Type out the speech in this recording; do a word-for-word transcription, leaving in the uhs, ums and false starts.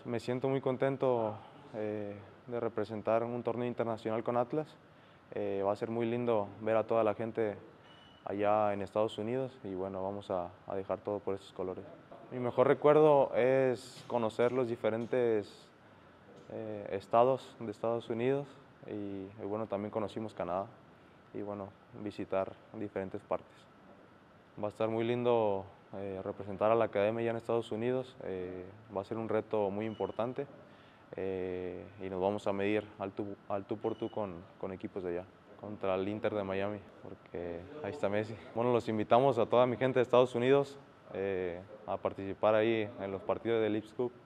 Me siento muy contento eh, de representar un torneo internacional con Atlas. Eh, va a ser muy lindo ver a toda la gente allá en Estados Unidos y bueno, vamos a, a dejar todo por esos colores. Mi mejor recuerdo es conocer los diferentes eh, estados de Estados Unidos y, y bueno, también conocimos Canadá y bueno, visitar diferentes partes. Va a estar muy lindo eh, representar a la academia ya en Estados Unidos, eh, va a ser un reto muy importante eh, y nos vamos a medir al tú, al tú por tú con, con equipos de allá, contra el Inter de Miami, porque ahí está Messi. Bueno, los invitamos a toda mi gente de Estados Unidos eh, a participar ahí en los partidos del Leagues Cup.